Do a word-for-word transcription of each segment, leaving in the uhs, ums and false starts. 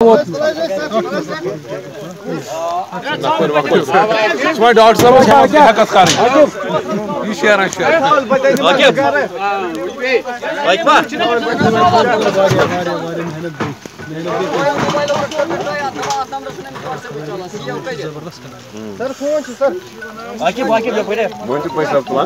Doctor साहब हकत कर share share sir phone sir बाकी बाकी बड़े बोल तो पैसा तो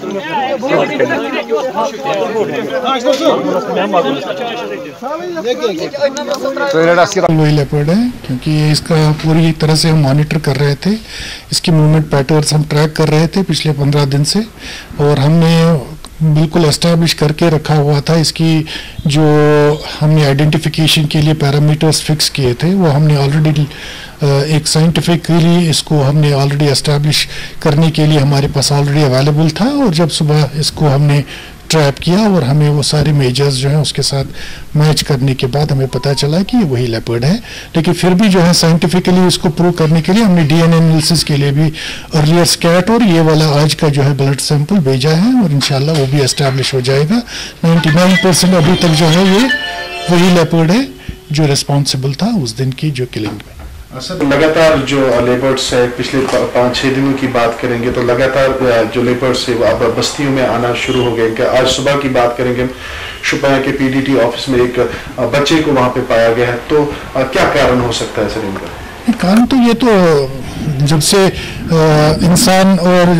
लोही लेपर्ड है, क्योंकि इसका पूरी तरह से हम मॉनिटर कर रहे थे, इसकी मूवमेंट पैटर्न्स हम ट्रैक कर रहे थे पिछले पंद्रह दिन से, और हमने बिल्कुल एस्टैब्लिश करके रखा हुआ था। इसकी जो हमने आइडेंटिफिकेशन के लिए पैरामीटर्स फिक्स किए थे वो हमने ऑलरेडी एक साइंटिफिकली इसको हमने ऑलरेडी एस्टैब्लिश करने के लिए हमारे पास ऑलरेडी अवेलेबल था, और जब सुबह इसको हमने ट्रैप किया और हमें वो सारे मेजर्स जो हैं उसके साथ मैच करने के बाद हमें पता चला कि ये वही लेपर्ड है। लेकिन फिर भी जो है साइंटिफिकली इसको प्रूव करने के लिए हमने डीएनए एनालिसिस के लिए भी अर्लियर स्कैट और ये वाला आज का जो है ब्लड सैंपल भेजा है, और इंशाल्लाह वो भी एस्टैब्लिश हो जाएगा। निन्यानवे परसेंट अभी तक जो है ये वही लेपर्ड है जो रिस्पॉन्सिबल था उस दिन की जो किलिंग में। सर लगातार जो लेपर्ड्स है पिछले पाँच छः दिनों की बात करेंगे तो लगातार जो लेपर्ड्स है अब बस्तियों में आना शुरू हो गए। आज सुबह की बात करेंगे, शुपियां के पीडीटी ऑफिस में एक बच्चे को वहां पे पाया गया है, तो क्या कारण हो सकता है सर इनका? कारण तो ये तो जब से इंसान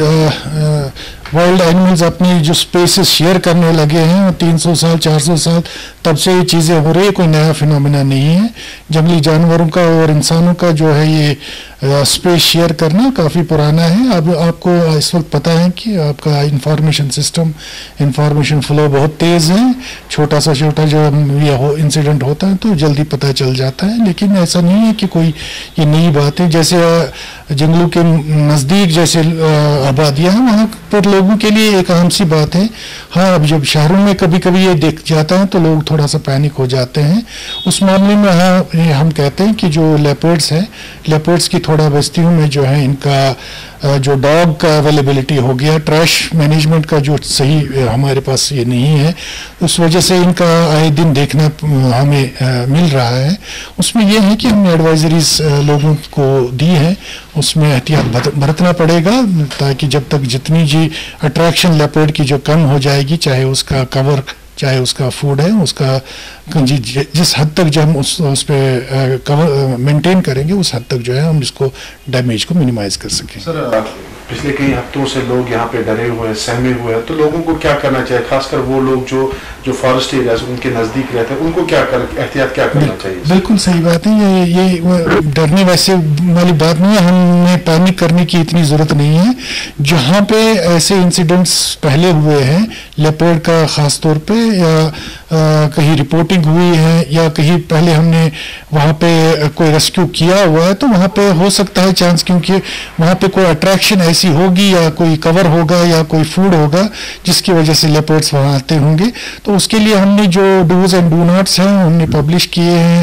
और वाइल्ड एनिमल्स अपनी जो स्पेसेस शेयर करने लगे हैं तीन सौ साल चार सौ साल तब से ये चीज़ें हो रही है, कोई नया फिनोमेना नहीं है। जंगली जानवरों का और इंसानों का जो है ये स्पेस शेयर करना काफ़ी पुराना है। अब आपको इस वक्त पता है कि आपका इंफॉर्मेशन सिस्टम इंफॉर्मेशन फ्लो बहुत तेज़ है, छोटा सा छोटा जो ये हो इंसिडेंट होता है तो जल्दी पता चल जाता है। लेकिन ऐसा नहीं है कि कोई ये नई बात है। जैसे जंगलों के नज़दीक जैसे आबादियाँ हैं वहाँ पर लोगों के लिए एक आम सी बात है। हाँ, अब जब शहरों में कभी कभी ये दिख जाता है तो लोग थोड़ा सा पैनिक हो जाते हैं। उस मामले में हाँ हम कहते हैं कि जो लेपर्ड्स हैं, लेपर्ड्स की थोड़ा बस्तियों में जो है इनका जो डॉग का अवेलेबिलिटी हो गया, ट्रैश मैनेजमेंट का जो सही हमारे पास ये नहीं है, उस वजह से इनका आए दिन देखना हमें मिल रहा है। उसमें यह है कि हमने एडवाइजरीज लोगों को दी है, उसमें एहतियात बरतना पड़ेगा ताकि जब तक जितनी जी अट्रैक्शन लेपर्ड की जो कम हो जाएगी, चाहे उसका कवर चाहे उसका फूड है, उसका जि, जिस हद तक जो हम उस, उस पर कवर मेंटेन करेंगे उस हद तक जो है हम इसको डैमेज को मिनिमाइज कर सकें। सर पिछले कई हफ्तों से लोग यहाँ पे डरे हुए हैं, सहमे हुए हैं, तो लोगों को क्या करना चाहिए, खासकर वो लोग जो जो फॉरेस्ट एरिया उनके नज़दीक रहते हैं, उनको क्या कर एहतियात क्या करना चाहिए? बिल्कुल सही बात है। ये ये डरने वैसे वाली बात नहीं है, हमें पैनिक करने की इतनी ज़रूरत नहीं है। जहाँ पे ऐसे इंसिडेंट्स पहले हुए हैं लेपर्ड का ख़ास तौर पे, या आ, कहीं रिपोर्टिंग हुई है या कहीं पहले हमने वहाँ पे कोई रेस्क्यू किया हुआ है, तो वहाँ पे हो सकता है चांस, क्योंकि वहाँ पे कोई अट्रैक्शन ऐसी होगी या कोई कवर होगा या कोई फूड होगा जिसकी वजह से लेपर्ड्स वहाँ आते होंगे। तो उसके लिए हमने जो डूज एंड डू नॉट्स हैं हमने पब्लिश किए हैं,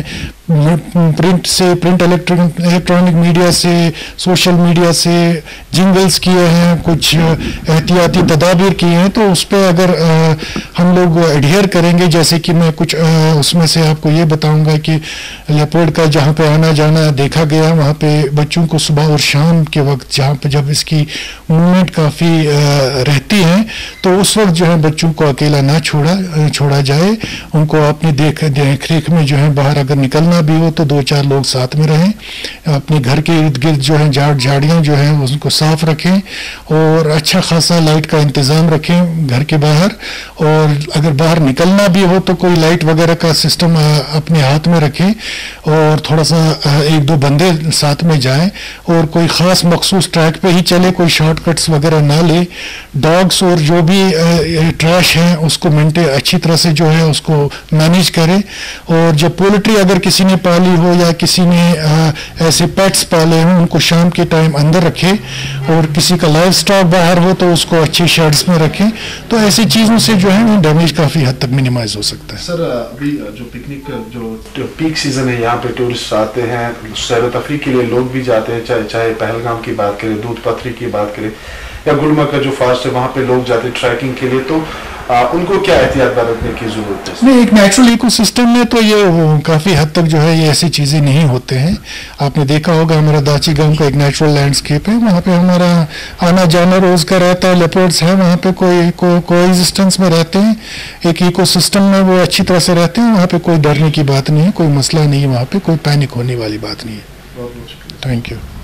प्रिंट से प्रिंट इलेक्ट्रॉनिक इलेक्ट्रॉनिक मीडिया से सोशल मीडिया से जिंगल्स किए हैं, कुछ एहतियाती तदाबीर किए हैं। तो उस पर अगर आ, हम लोग एडहेयर करेंगे, जैसे कि मैं कुछ आ, उसमें से आपको ये बताऊंगा कि लेपर्ड का जहाँ पे आना जाना देखा गया, वहाँ पे बच्चों को सुबह और शाम के वक्त जहाँ पे जब इसकी मूवमेंट काफ़ी रहती है तो उस वक्त जो है बच्चों को अकेला ना छोड़ा छोड़ा जाए, उनको अपनी देख देख रेख में जो है बाहर अगर निकलना भी हो तो दो चार लोग साथ में रहें, अपने घर के इर्द गिर्द जो है झाड़ झाड़ियाँ जो हैं उसको साफ रखें और अच्छा खासा लाइट का इंतज़ाम रखें घर के बाहर। और अगर बाहर निकलना भी हो तो कोई लाइट वगैरह का सिस्टम अपने हाथ में रखें और थोड़ा सा एक दो बंदे साथ में जाएं और कोई ख़ास मखसूस ट्रैक पे ही चले, कोई शॉर्टकट्स वगैरह ना ले। डॉग्स और जो भी ट्रैश हैं उसको मेंटेन अच्छी तरह से जो है उसको मैनेज करें। और जब पोल्ट्री अगर किसी ने पाली हो या किसी ने आ, ऐसे पेट्स पाले हों उनको शाम के टाइम अंदर रखें, और किसी का लाइव स्टॉक बाहर हो तो उसको अच्छे शेड्स में रखें। तो ऐसी चीज़ों से जो है डैमेज काफ़ी हद तक मिनिमाइज हो सकता है। सर अभी जो पिकनिक जो पीक सीजन है यहाँ पे टूरिस्ट आते हैं, सैर तफरी के लिए लोग भी जाते हैं, चाहे चाहे पहलगाम की बात करें, दूध पथरी की बात करें या गुलमर्ग का जो फास्ट है वहाँ पे लोग जाते हैं ट्रैकिंग के लिए। तो आ, उनको क्या एहतियात बरतने की जरूरत है? नहीं, एक नेचुरल इकोसिस्टम में तो ये काफ़ी हद तक जो है ये ऐसी चीज़ें नहीं होते हैं। आपने देखा होगा हमारा दाची गांव का एक नेचुरल लैंडस्केप है, वहाँ पे हमारा आना जाना रोज का रहता है, लेपर्ड्स है वहाँ पे, कोई को, कोएग्जिस्टेंस में रहते हैं, एक इकोसिस्टम में वो अच्छी तरह से रहते हैं। वहाँ पे कोई डरने की बात नहीं है, कोई मसला नहीं है, वहाँ पे कोई पैनिक होने वाली बात नहीं है। Thank you.